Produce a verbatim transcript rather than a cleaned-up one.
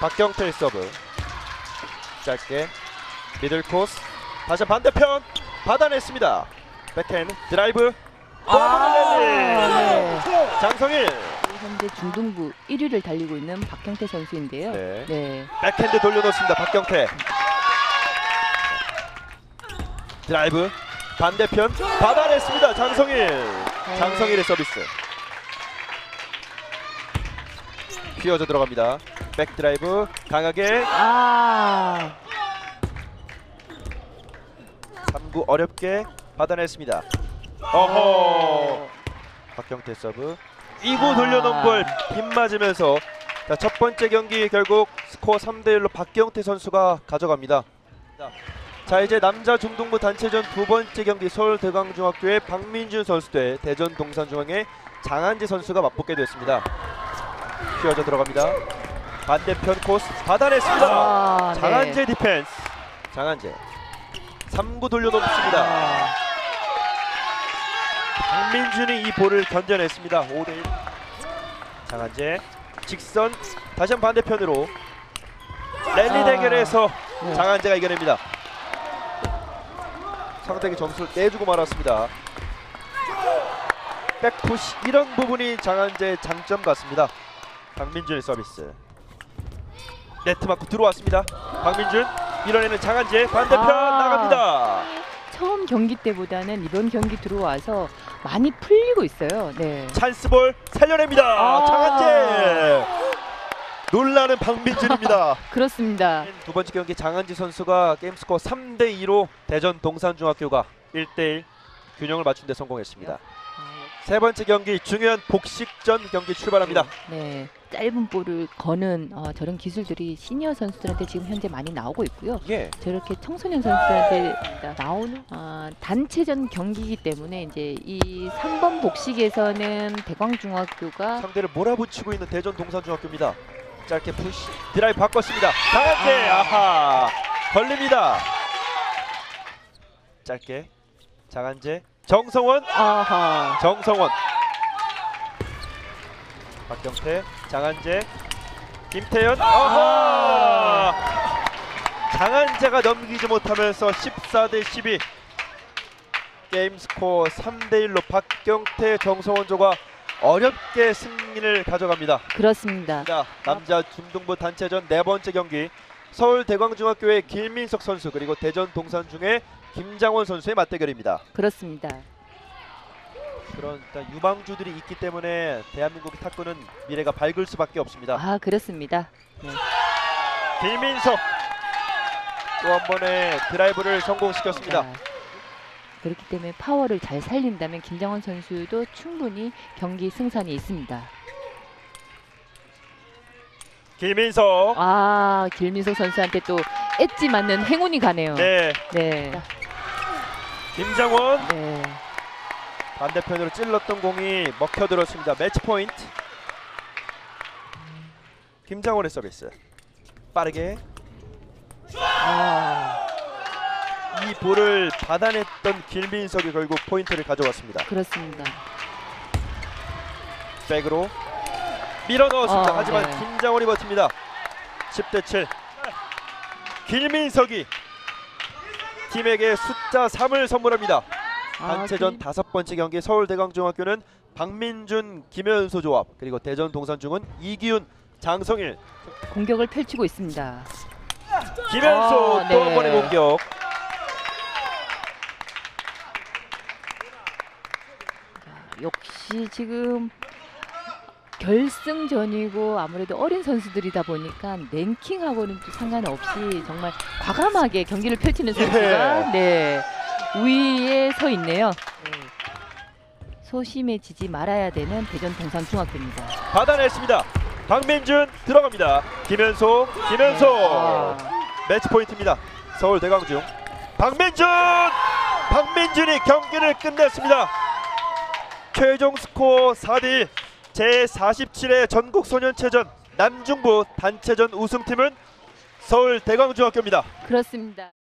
박경태의 서브. 짧게 미들 코스. 다시 반대편 받아냈습니다. 백핸드 드라이브. 아, 네. 장성일. 현재 중등부 일 위를 달리고 있는 박경태 선수인데요. 네. 네. 백핸드 돌려놓습니다. 박경태. 드라이브 반대편 받아냈습니다. 장성일. 장성일의 서비스. 휘어져 들어갑니다. 백 드라이브 강하게. 아. 삼 구 어렵게 받아냈습니다. 어허. 박경태 서브. 이 구 돌려놓은 볼 빗맞으면서 자, 첫 번째 경기 결국 스코어 삼 대 일로 박경태 선수가 가져갑니다. 자, 이제 남자 중등부 단체전 두 번째 경기 서울대광중학교의 박민준 선수 대 대전 동산중앙의 장한재 선수가 맞붙게 됐습니다. 휘어져 들어갑니다. 반대편 코스 받아냈습니다. 아, 장한재 네. 디펜스. 장한재 삼 구 돌려놓습니다. 아. 박민준이 이 볼을 견뎌냈습니다. 오 대 일. 장한재 직선 다시 한 반대편으로 랠리 아. 대결에서 네. 장한재가 이겨냅니다. 상대에게 점수를 내주고 말았습니다. 백푸시 이런 부분이 장한재의 장점 같습니다. 박민준의 서비스. 네트 맞고 들어왔습니다. 박민준 밀어내는 장한재 반대편 아. 나갑니다. 처음 경기 때보다는 이번 경기 들어와서 많이 풀리고 있어요. 네. 찬스볼 살려냅니다. 아. 장한재. 놀라는 박민준입니다. 그렇습니다. 두 번째 경기 장한재 선수가 게임 스코어 삼 대 이로 대전 동산중학교가 일 대 일 균형을 맞춘 데 성공했습니다. 세 번째 경기 중요한 복식전 경기 출발합니다. 네. 짧은 볼을 거는 어, 저런 기술들이 시니어 선수들한테 지금 현재 많이 나오고 있고요. 예. 저렇게 청소년 선수들한테 나오는 어, 단체전 경기이기 때문에 이제 이 삼 번 복식에서는 대광중학교가 상대를 몰아붙이고 있는 대전 동산중학교입니다. 짧게 푸시 드라이브 바꿨습니다. 장한재 아. 아하 걸립니다. 짧게 장한재 정성원 아하. 정성원 박경태 장한재 김태현 아하 장한재가 넘기지 못하면서 십사 대 십이 게임 스코어 삼 대 일로 박경태 정성원조가 어렵게 승리를 가져갑니다. 그렇습니다. 자, 남자 중등부 단체전 네 번째 경기 서울대광중학교의 김민석 선수 그리고 대전 동산중의 김장원 선수의 맞대결입니다. 그렇습니다. 그런 유망주들이 있기 때문에 대한민국의 탁구는 미래가 밝을 수밖에 없습니다. 아, 그렇습니다. 네. 김민석 또 한 번의 드라이브를 성공시켰습니다. 자, 그렇기 때문에 파워를 잘 살린다면 김장원 선수도 충분히 경기 승산이 있습니다. 김민석 아, 김민석 선수한테 또 엣지 맞는 행운이 가네요. 네, 네. 김장원 네. 반대편으로 찔렀던 공이 먹혀들었습니다. 매치 포인트. 김장원의 서비스 빠르게 아, 이 볼을 받아냈던 김민석이 결국 포인트를 가져왔습니다. 그렇습니다. 백으로 밀어 넣었습니다. 어, 하지만 네. 김장원이 버팁니다. 십 대 칠. 김민석이 팀에게 숫자 삼을 선물합니다. 단체전 아, 다섯 번째 경기 서울대광중학교는 박민준, 김현소 조합 그리고 대전 동산중은 이기훈, 장성일 공격을 펼치고 있습니다. 김현소 어, 또 한 네. 번의 공격. 역시 지금 결승전이고 아무래도 어린 선수들이다 보니까 랭킹하고는 또 상관없이 정말 과감하게 경기를 펼치는 선수가 네, 우위에 서 있네요. 네. 소심해지지 말아야 되는 대전 동산중학교입니다. 받아냈습니다. 박민준 들어갑니다. 김현소, 김현소 아. 매치 포인트입니다. 서울대광중 박민준, 박민준이 경기를 끝냈습니다. 최종 스코어 사 대 일. 제사십칠 회 전국소년체전 남중부 단체전 우승팀은 서울대광중학교입니다. 그렇습니다.